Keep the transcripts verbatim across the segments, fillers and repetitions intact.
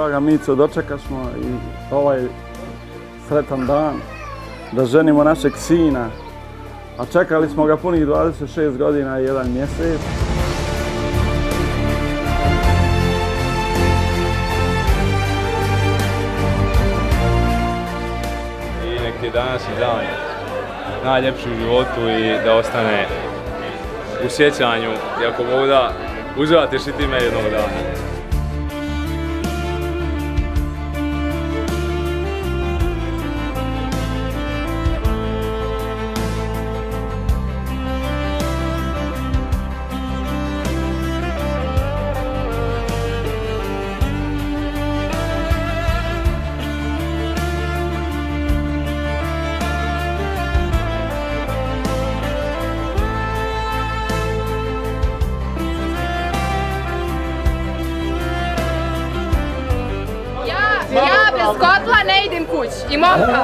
draga Mico, dočekasmo i ovaj sretan dan da ženimo našeg sina. A čekali smo ga punih dvadeset šest godina i jedan mjesec. I nek ti je današnji dan najljepši u životu i da ostane u sjećanju i ako mogu da uživatiš i time jednog dana. Ja bez kotla ne idem kući i momka.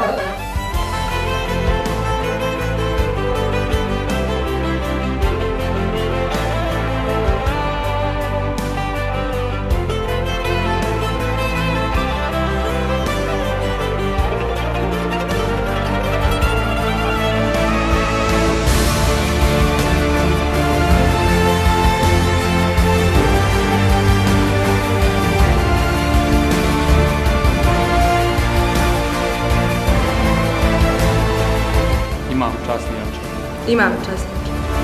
Imam časni oče. Imam časni.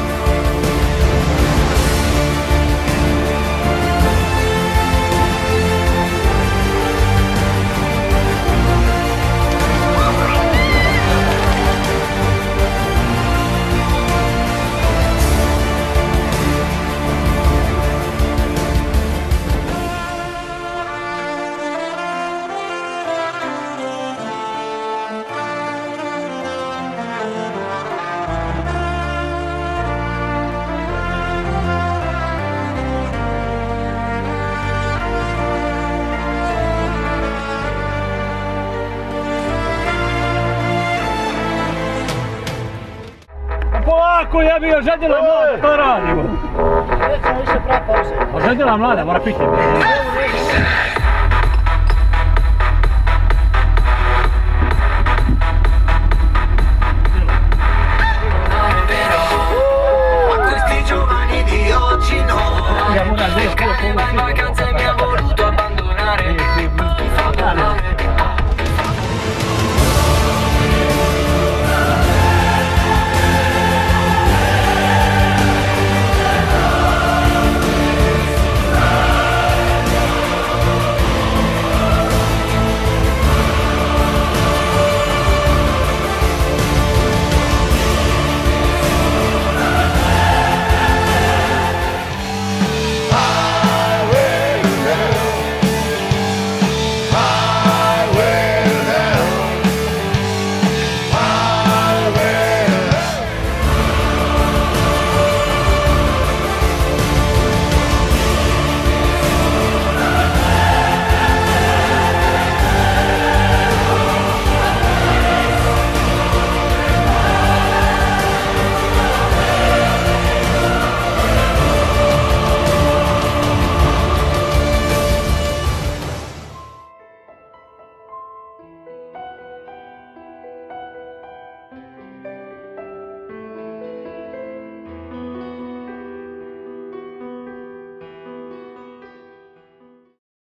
Polako jebi ga, željela mlada, to radimo. Nećemo više pravi pauze. A željela mlada, mora piti.